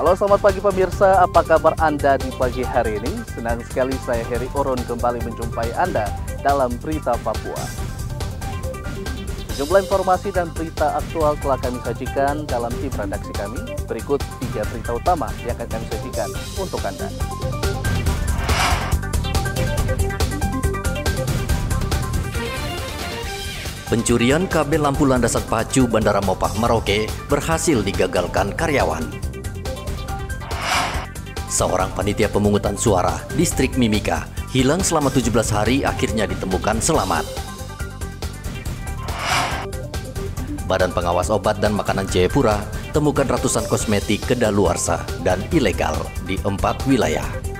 Halo, selamat pagi pemirsa, apa kabar Anda di pagi hari ini? Senang sekali saya Heri Oron kembali menjumpai Anda dalam Berita Papua. Sejumlah informasi dan berita aktual telah kami sajikan dalam tim redaksi kami. Berikut 3 berita utama yang akan kami sajikan untuk Anda. Pencurian kabel lampu landasan pacu Bandara Mopah Merauke berhasil digagalkan karyawan. Seorang panitia pemungutan suara distrik Mimika hilang selama 17 hari akhirnya ditemukan selamat. Badan Pengawas Obat dan Makanan Jayapura temukan ratusan kosmetik kedaluarsa dan ilegal di 4 wilayah.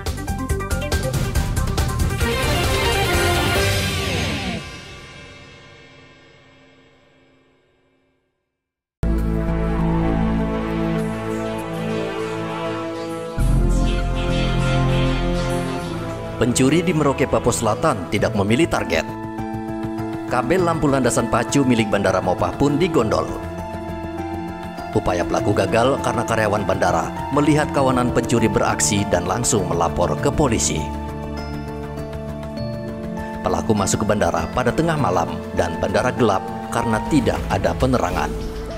Pencuri di Merauke, Papua Selatan tidak memilih target. Kabel lampu landasan pacu milik Bandara Mopah pun digondol. Upaya pelaku gagal karena karyawan bandara melihat kawanan pencuri beraksi dan langsung melapor ke polisi. Pelaku masuk ke bandara pada tengah malam dan bandara gelap karena tidak ada penerangan.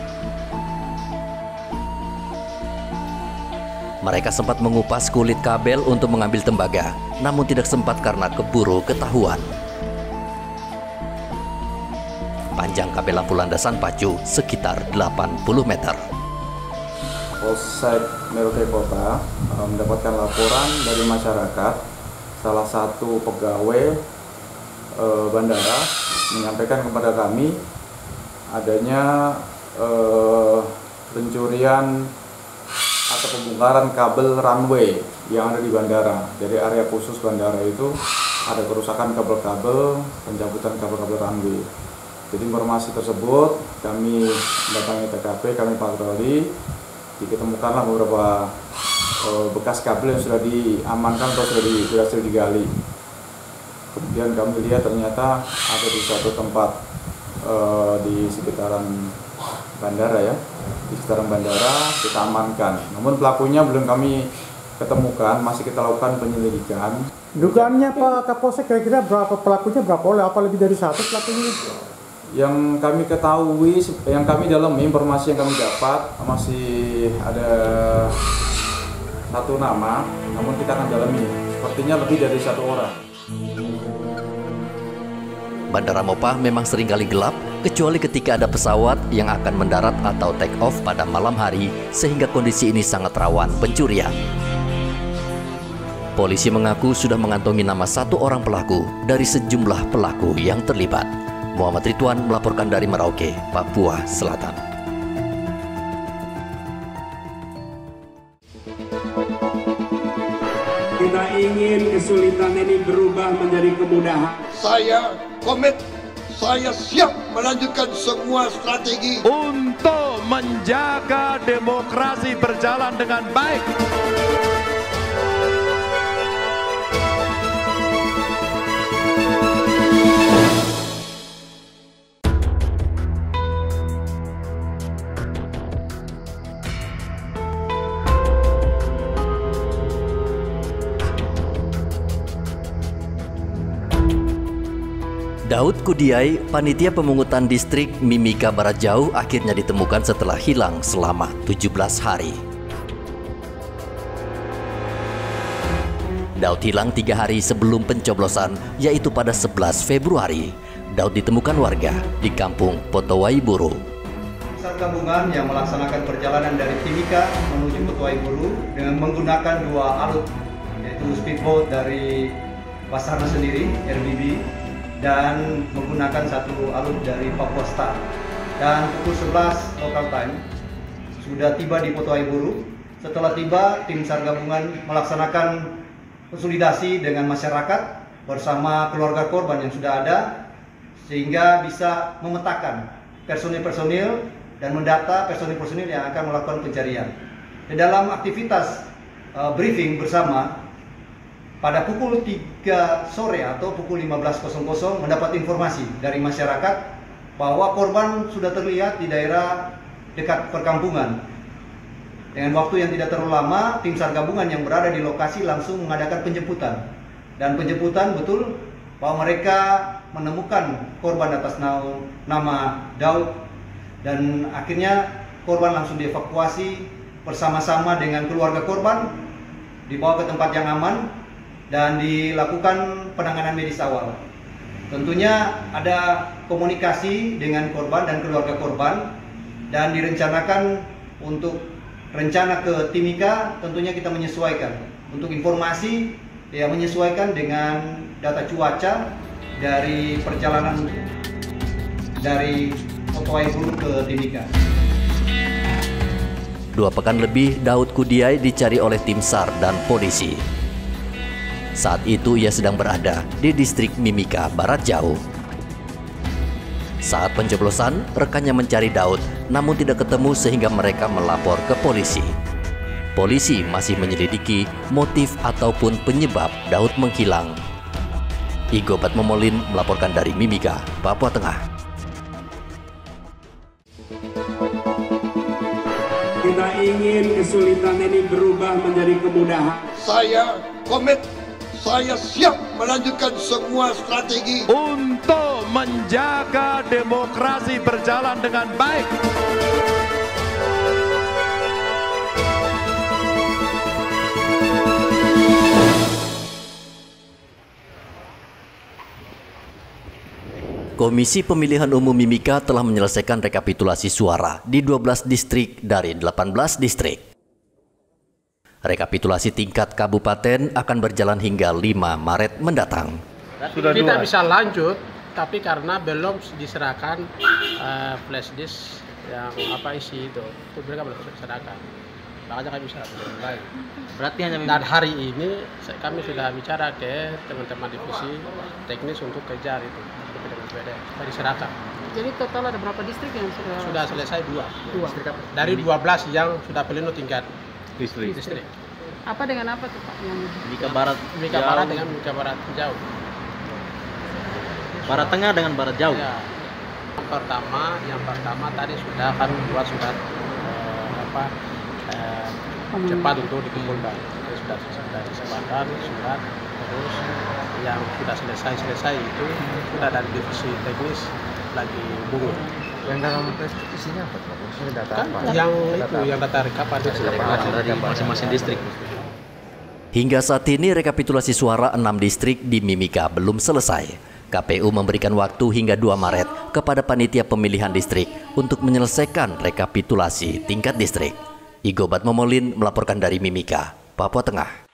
Mereka sempat mengupas kulit kabel untuk mengambil tembaga, namun tidak sempat karena keburu ketahuan. Panjang kabel lampu landasan pacu sekitar 80 meter. Polsek Merauke Kota mendapatkan laporan dari masyarakat. Salah satu pegawai bandara menyampaikan kepada kami adanya pencurian atau pembongkaran kabel runway yang ada di bandara. Dari area khusus bandara itu ada kerusakan kabel-kabel, pencabutan kabel-kabel runway. Jadi informasi tersebut kami mendatangi TKP, kami patroli, ditemukanlah beberapa bekas kabel yang sudah diamankan atau sudah berhasil digali. Kemudian kami lihat ternyata ada di suatu tempat di sekitaran bandara ya. Di sekitaran bandara kita amankan. Namun pelakunya belum kami ketemukan, masih kita lakukan penyelidikan. Dugaannya Pak Kapolsek kira-kira berapa pelakunya, berapa oleh apa lebih dari satu pelakunya? Yang kami ketahui, yang kami dalami, informasi yang kami dapat masih ada satu nama, namun kita akan dalami. Sepertinya lebih dari 1 orang. Bandara Mopah memang seringkali gelap, kecuali ketika ada pesawat yang akan mendarat atau take off pada malam hari, sehingga kondisi ini sangat rawan pencurian. Polisi mengaku sudah mengantongi nama 1 orang pelaku dari sejumlah pelaku yang terlibat. Muhammad Ridwan melaporkan dari Merauke, Papua Selatan. Kita ingin kesulitan ini berubah menjadi kemudahan. Saya komit, saya siap melanjutkan semua strategi untuk menjaga demokrasi berjalan dengan baik. Daud Kudiai, panitia pemungutan distrik Mimika Barat Jauh akhirnya ditemukan setelah hilang selama 17 hari. Daud hilang 3 hari sebelum pencoblosan, yaitu pada 11 Februari. Daud ditemukan warga di kampung Potowaiburu. Sar gabungan yang melaksanakan perjalanan dari Timika menuju Potowaiburu dengan menggunakan 2 alut, yaitu speedboat dari Basarnas sendiri, RBB, dan menggunakan 1 alut dari Papua Star. Dan pukul 11 local time sudah tiba di Potowaiburu. Setelah tiba, tim SAR gabungan melaksanakan konsolidasi dengan masyarakat bersama keluarga korban yang sudah ada, sehingga bisa memetakan personil-personil dan mendata personil-personil yang akan melakukan pencarian. Di dalam aktivitas briefing bersama, pada pukul 3 sore atau pukul 15.00 mendapat informasi dari masyarakat bahwa korban sudah terlihat di daerah dekat perkampungan Dengan waktu yang tidak terlalu lama, tim SAR gabungan yang berada di lokasi langsung mengadakan penjemputan. Dan penjemputan betul bahwa mereka menemukan korban atas nama Daud, dan akhirnya korban langsung dievakuasi bersama-sama dengan keluarga korban, dibawa ke tempat yang aman dan dilakukan penanganan medis awal. Tentunya ada komunikasi dengan korban dan keluarga korban, dan direncanakan untuk rencana ke Timika tentunya kita menyesuaikan. Untuk informasi ya menyesuaikan dengan data cuaca dari perjalanan dari Otoai Hulu ke Timika. 2 pekan lebih Daud Kudiai dicari oleh tim SAR dan polisi. Saat itu ia sedang berada di distrik Mimika Barat Jauh. Saat pencoblosan, rekannya mencari Daud, namun tidak ketemu sehingga mereka melapor ke polisi. Polisi masih menyelidiki motif ataupun penyebab Daud menghilang. Igobat Momolin melaporkan dari Mimika, Papua Tengah. Kita ingin kesulitan ini berubah menjadi kemudahan. Saya komit, saya siap melanjutkan semua strategi untuk menjaga demokrasi berjalan dengan baik. Komisi Pemilihan Umum Mimika telah menyelesaikan rekapitulasi suara di 12 distrik dari 18 distrik. Rekapitulasi tingkat kabupaten akan berjalan hingga 5 Maret mendatang. Kita bisa lanjut, tapi karena belum diserahkan flash disk yang isi itu mereka belum diserahkan. Makanya kami bisa mulai. Berarti hanya dan hari ini kami sudah bicara ke teman-teman divisi teknis untuk kejar itu. Diserahkan. Jadi total ada berapa distrik yang sudah selesai? 2. Distrik apa? Dari 12 yang sudah penuh tingkat distrik. Apa dengan apa tuh Pak? Yang Mimika Barat dengan Mimika Barat Jauh. Barat Tengah dengan Barat Jauh. Ya. Yang pertama tadi sudah kan buat surat cepat untuk dikumpulkan. Sudah disebarkan surat, terus yang sudah selesai itu sudah dari divisi teknis lagi bunyi. Yang dalam isinya apa? Maksudnya data kan, apa? Yang data rekapan dari masing-masing distrik. Hingga saat ini rekapitulasi suara 6 distrik di Mimika belum selesai. KPU memberikan waktu hingga 2 Maret kepada panitia pemilihan distrik untuk menyelesaikan rekapitulasi tingkat distrik. Igobat Momolin melaporkan dari Mimika, Papua Tengah.